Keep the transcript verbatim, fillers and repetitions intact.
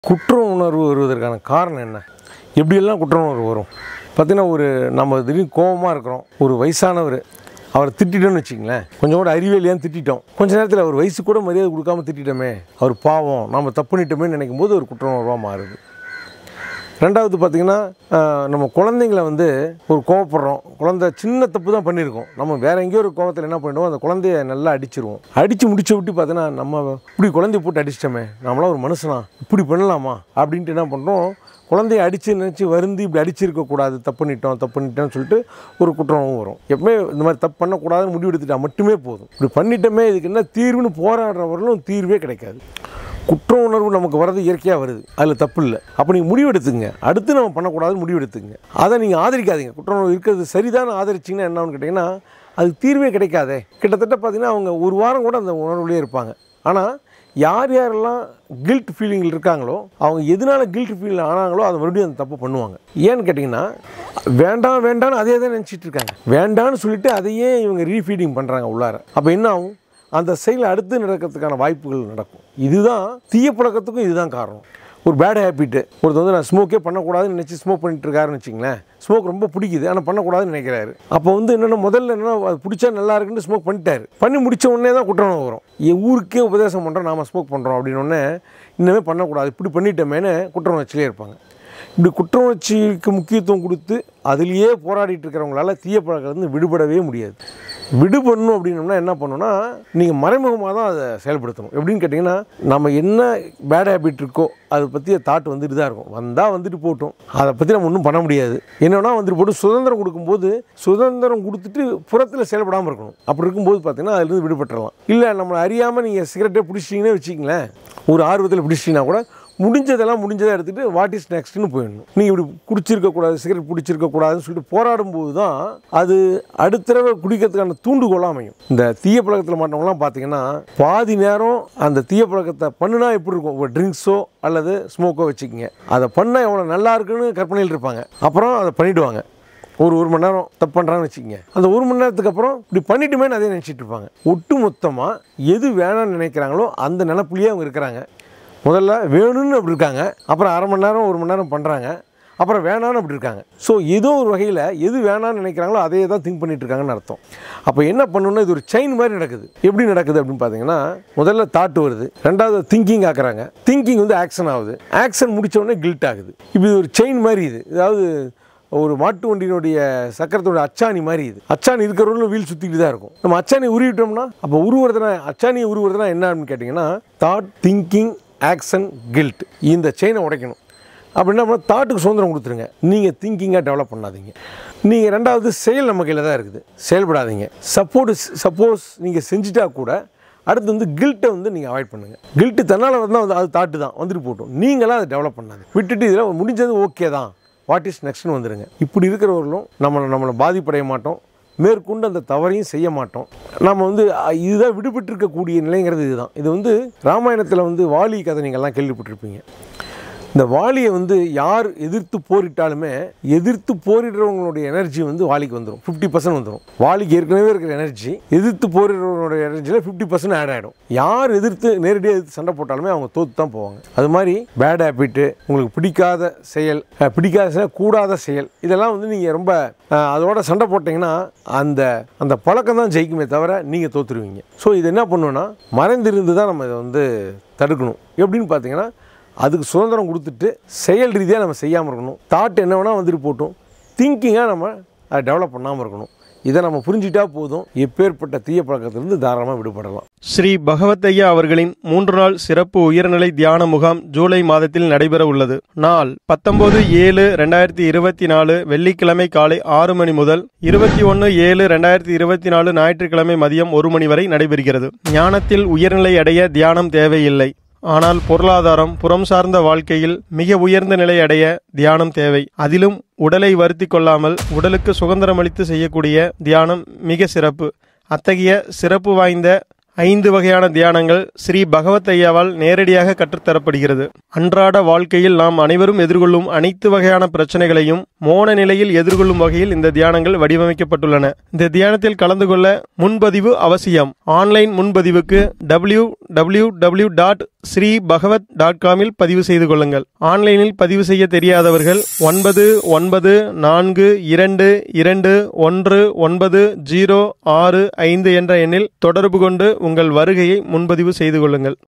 குற்ற உணர்வு வருவதற்கான காரணம் என்ன? எப்படியெல்லாம் குற்ற உணர்வு வரும்? பார்த்தீங்கன்னா, ஒரு நம்ம திடீர்னு கோபமாக இருக்கிறோம். ஒரு வயசானவர், அவரை திட்டோன்னு வச்சிங்களேன், கொஞ்சம் கூட அறிவியலையான்னு திட்டோம். கொஞ்சம் நேரத்தில் அவர் வயசு கூட மரியாதை கொடுக்காம திட்டோமே, அவர் பாவம், நம்ம தப்பு பண்ணிட்டோமே நினைக்கும் போது ஒரு குற்ற உணர்வாக மாறுது. ரெண்டாவது பார்த்திங்கன்னா, நம்ம குழந்தைங்கள வந்து ஒரு கோவப்படுறோம். குழந்தை சின்ன தப்பு தான் பண்ணியிருக்கோம். நம்ம வேறு எங்கேயோ ஒரு கோவத்தில் என்ன பண்ணிடுவோம், அந்த குழந்தைய நல்லா அடிச்சிருவோம். அடித்து முடிச்ச விட்டு பார்த்தீங்கன்னா, நம்ம இப்படி குழந்தைய போட்டு அடிச்சிட்டோமே, நம்மளாம் ஒரு மனுஷனா, இப்படி பண்ணலாமா அப்படின்ட்டு என்ன பண்ணுறோம், குழந்தைய அடித்து நினச்சி வருந்தி இப்படி அடிச்சிருக்கக்கூடாது, தப்பு பண்ணிட்டோம் தப்பு பண்ணிட்டோம்னு சொல்லிட்டு ஒரு குற்றமும் வரும். எப்பவுமே இந்த மாதிரி தப்பு பண்ணக்கூடாதுன்னு முடிவு எடுத்துட்டா மட்டுமே போதும். இப்படி பண்ணிட்டோமே, இதுக்கு என்ன தீர்வுன்னு போராடுறவர்களும் தீர்வே கிடைக்காது. குற்ற உணர்வு நமக்கு வர்றது இயற்கையாக வருது, அதில் தப்பு இல்லை. அப்போ நீங்கள் முடிவு எடுத்துங்க, அடுத்து நம்ம பண்ணக்கூடாதுன்னு முடிவு எடுத்துங்க. அதை நீங்கள் ஆதரிக்காதீங்க. குற்ற உணர்வு இருக்கிறது சரிதான் ஆதரிச்சிங்கன்னா என்னன்னு கேட்டிங்கன்னா, அதுக்கு தீர்வே கிடைக்காதே. கிட்டத்தட்ட பார்த்திங்கன்னா, அவங்க ஒரு வாரம் கூட அந்த உணர்வுலேயே இருப்பாங்க. ஆனால் யார் யாரெல்லாம் கில்ட் ஃபீலிங்கில் இருக்காங்களோ, அவங்க எதனால கில்ட் ஃபீல் ஆனாங்களோ அதை மறுபடியும் அந்த தப்பு பண்ணுவாங்க. ஏன்னு கேட்டிங்கன்னா, வேண்டாம் வேண்டான்னு அதே தான் நினச்சிட்டு இருக்காங்க. வேண்டான்னு சொல்லிவிட்டு அதையே இவங்க ரீஃபீடிங் பண்ணுறாங்க உள்ளார. அப்போ என்ன ஆகும், அந்த செயல் அடுத்து நடக்கிறதுக்கான வாய்ப்புகள் நடக்கும். இதுதான் தீய பழக்கத்துக்கும் இதுதான் காரணம். ஒரு பேட் ஹேபிட்டு, ஒருத்தர் வந்து நான் ஸ்மோக்கே பண்ணக்கூடாதுன்னு நினச்சி ஸ்மோக் பண்ணிட்டு இருக்காருன்னு வச்சிங்களேன். ஸ்மோக் ரொம்ப பிடிக்குது, ஆனால் பண்ணக்கூடாதுன்னு நினைக்கிறாரு. அப்போ வந்து என்னென்னா, முதல்ல என்னென்னா, அது பிடிச்சா நல்லா இருக்குன்னு ஸ்மோக் பண்ணிட்டாரு. பண்ணி முடித்த உடனே தான் குற்றம் வரும். என் ஊருக்கே உபதேசம் பண்ணுறோம், நாம் ஸ்மோக் பண்ணுறோம் அப்படின்னோடனே இன்னமே பண்ணக்கூடாது, இப்படி பண்ணிட்டோமேனு குற்ற உணர்ச்சியிலே இருப்பாங்க. இப்படி குற்ற உணர்ச்சிக்கு முக்கியத்துவம் கொடுத்து அதிலேயே போராடிட்டு இருக்கிறவங்களால தீய பழக்கத்துலேருந்து விடுபடவே முடியாது. விடுபடணும் அப்படின்னோம்னா என்ன பண்ணணும்னா, நீங்கள் மறைமுகமாக தான் அதை செயல்படுத்தணும். எப்படின்னு கேட்டிங்கன்னா, நம்ம என்ன பேட் ஹேபிட் இருக்கோ அதை பற்றி தாட் வந்துட்டு தான் இருக்கும். வந்தால் வந்துட்டு போட்டோம், அதை பற்றி நம்ம ஒன்றும் பண்ண முடியாது. என்னென்னா வந்துட்டு போட்டு சுதந்திரம் கொடுக்கும்போது சுதந்திரம் கொடுத்துட்டு புறத்தில் செயல்படாமல் இருக்கணும். அப்படி இருக்கும்போது பார்த்தீங்கன்னா அதுலேருந்து விடுபட்டுறலாம். இல்லை நம்மளை அறியாமல் நீங்கள் சிகரெட்டே பிடிச்சிட்டிங்கன்னே வச்சிங்களேன், ஒரு ஆர்வத்தில் பிடிச்சிட்டிங்கன்னா கூட முடிஞ்சதெல்லாம் முடிஞ்சதாக எடுத்துகிட்டு வாட் இஸ் நெக்ஸ்ட்னு போயிடணும். நீங்கள் இப்படி குடிச்சிருக்கக்கூடாது, சிகரெட் பிடிச்சிருக்கக்கூடாதுன்னு சொல்லிட்டு போராடும் போது தான் அது அடுத்த தடவை குடிக்கிறதுக்கான தூண்டுகோலாக அமையும். இந்த தீய பழக்கத்தில் மாட்டவங்களாம் பார்த்தீங்கன்னா, பாதி நேரம் அந்த தீய பழக்கத்தை பண்ணுனா எப்படி இருக்கும், ஒரு ட்ரிங்க்ஸோ அல்லது ஸ்மோக்கோ வச்சுக்கிங்க, அதை பண்ணால் எவ்வளோ நல்லா இருக்குன்னு கற்பனையில் இருப்பாங்க. அப்புறம் அதை பண்ணிவிடுவாங்க. ஒரு ஒரு மணி நேரம் தப்பு பண்ணுறாங்கன்னு வச்சுக்கோங்க, அந்த ஒரு மணி நேரத்துக்கு அப்புறம் இப்படி பண்ணிட்டுமே அதே நினச்சிட்டு இருப்பாங்க. ஒட்டு மொத்தமாக எது வேணான்னு நினைக்கிறாங்களோ அந்த நினப்புலேயே அவங்க இருக்கிறாங்க. முதல்ல வேணும்னு அப்படி இருக்காங்க, அப்புறம் அரை மணி நேரம் ஒரு மணி நேரம் பண்ணுறாங்க, அப்புறம் வேணான்னு அப்படி இருக்காங்க. ஸோ ஏதோ ஒரு வகையில் எது வேணான்னு நினைக்கிறாங்களோ அதையே தான் திங்க் பண்ணிட்டு இருக்காங்கன்னு அர்த்தம். அப்போ என்ன பண்ணணும்னா, இது ஒரு செயின் மாதிரி நடக்குது. எப்படி நடக்குது அப்படின்னு பார்த்தீங்கன்னா, முதல்ல தாட் வருது, ரெண்டாவது திங்கிங் ஆக்குறாங்க, திங்கிங் வந்து ஆக்ஷன் ஆகுது, ஆக்ஷன் முடித்த உடனே கில்ட் ஆகுது. இப்போ இது ஒரு செயின் மாதிரி. இது அதாவது ஒரு மாட்டு வண்டியினுடைய சக்கரத்தோட அச்சாணி மாதிரி. இது அச்சாணி இருக்கிறவங்களும் வீல் சுற்றிக்கிட்டு தான் இருக்கும். நம்ம அச்சாணி உருவிட்டோம்னா, அப்போ உருவுறதுனா, அச்சாணியை உருவுறதுனா என்ன அப்படின்னு கேட்டிங்கன்னா, தாட், திங்கிங், ஆக்ஷன், கில்ட், இந்த செயினை உடைக்கணும். அப்படின்னா தாட்டுக்கு சுதந்திரம் கொடுத்துருங்க, நீங்கள் திங்கிங்காக டெவலப் பண்ணாதீங்க. நீங்கள் ரெண்டாவது செயல் நம்ம கையில் தான் இருக்குது, செயல்படாதீங்க. சப்போஸ் சப்போஸ் நீங்கள் செஞ்சுட்டா கூட அடுத்து வந்து கில்ட்டை வந்து நீங்கள் அவாய்ட் பண்ணுங்கள். கில்ட்டு தன்னால் வந்தால் வந்து அது தாட்டு தான் வந்துட்டு போட்டோம், நீங்களாம் அதை டெவலப் பண்ணாது, விட்டுட்டு இதில் முடிஞ்சது ஓகே தான், வாட் இஸ் நெக்ஸ்ட்னு வந்துடுங்க. இப்படி இருக்கிறவர்களும் நம்மளை நம்மளை பாதிப்படைய மாட்டோம், மேற்கொண்டு அந்த தவறையும் செய்ய மாட்டோம். நம்ம வந்து இதுதான் விடுபட்டு இருக்கக்கூடிய நிலைங்கிறது. இதுதான். இது வந்து ராமாயணத்தில் வந்து வாலி கதை நீங்கள்லாம் கேள்விப்பட்டிருப்பீங்க. இந்த வாலியை வந்து யார் எதிர்த்து போரிட்டாலுமே எதிர்த்து போரிடுறவங்களுடைய எனர்ஜி வந்து வாலிக்கு வந்துடும், ஃபிஃப்டி பர்சன்ட் வந்துடும். வாலிக்கு ஏற்கனவே இருக்கிற எனர்ஜி எதிர்த்து போரிடுறவங்களுடைய எனர்ஜியில் ஃபிஃப்டி பர்சன்ட் ஆட் ஆகிடும். யார் எதிர்த்து நேரடியாக எதிர்த்து சண்டை போட்டாலுமே அவங்க தோற்று தான் போவாங்க. அது மாதிரி பேட் ஹேபிட்டு, உங்களுக்கு பிடிக்காத செயல், பிடிக்காத செயல், கூடாத செயல், இதெல்லாம் வந்து நீங்கள் ரொம்ப அதோட சண்டை போட்டிங்கன்னா அந்த அந்த பழக்கம் தான் ஜெயிக்குமே தவிர நீங்கள் தோற்றுருவீங்க. ஸோ இது என்ன பண்ணுவோன்னா, மறைந்திருந்து தான் நம்ம இதை வந்து தடுக்கணும். எப்படின்னு பார்த்தீங்கன்னா, அதுக்கு சுதந்திரம் கொடுத்துட்டு செயல் ரீதியாக நம்ம செய்யாமல் இருக்கணும். தாட் என்ன வேணால் வந்துட்டு போட்டோம், திங்கிங்காக நம்ம அதை டெவலப் பண்ணாமல் இருக்கணும். இதை நம்ம புரிஞ்சிட்டா போதும், எப்பேற்பட்ட தீய பழக்கத்திலிருந்து தாராளமாக விடுபடலாம். ஸ்ரீ பகவத் ஐயா அவர்களின் மூன்று நாள் சிறப்பு உயர்நிலை தியான முகாம் ஜூலை மாதத்தில் நடைபெற உள்ளது. நாள் பத்தொன்பது ஏழு ரெண்டாயிரத்தி இருபத்தி நாலு வெள்ளிக்கிழமை காலை ஆறு மணி முதல் இருபத்தி ஒன்று ஏழு ரெண்டாயிரத்தி இருபத்தி நாலு ஞாயிற்றுக்கிழமை மதியம் ஒரு மணி வரை நடைபெறுகிறது. ஞானத்தில் உயர்நிலை அடைய தியானம் தேவையில்லை, ஆனால் பொருளாதாரம், புறம் சார்ந்த வாழ்க்கையில் மிக உயர்ந்த நிலை அடைய தியானம் தேவை. அதிலும் உடலை வருத்தி கொள்ளாமல் உடலுக்கு சுதந்திரம் அளித்து செய்யக்கூடிய தியானம் மிக சிறப்பு. அத்தகைய சிறப்பு வாய்ந்த ஐந்து வகையான தியானங்கள் ஸ்ரீ பகவத் ஐயாவால் நேரடியாக கற்றுத்தரப்படுகிறது. அன்றாட வாழ்க்கையில் நாம் அனைவரும் எதிர்கொள்ளும் அனைத்து வகையான பிரச்சனைகளையும் மோன நிலையில் எதிர்கொள்ளும் வகையில் இந்த தியானங்கள் வடிவமைக்கப்பட்டுள்ளன. இந்த தியானத்தில் கலந்து கொள்ள முன்பதிவு அவசியம். ஆன்லைன் முன்பதிவுக்கு W W W dot Sri Bhagavad dot காமில் பதிவு செய்து கொள்ளுங்கள். ஆன்லைனில் பதிவு செய்ய தெரியாதவர்கள் ஒன்பது ஒன்பது நான்கு இரண்டு இரண்டு ஒன்று ஒன்பது ஜீரோ ஆறு ஐந்து என்ற எண்ணில் தொடர்பு கொண்டு உங்கள் வருகையை முன்பதிவு செய்து கொள்ளுங்கள்.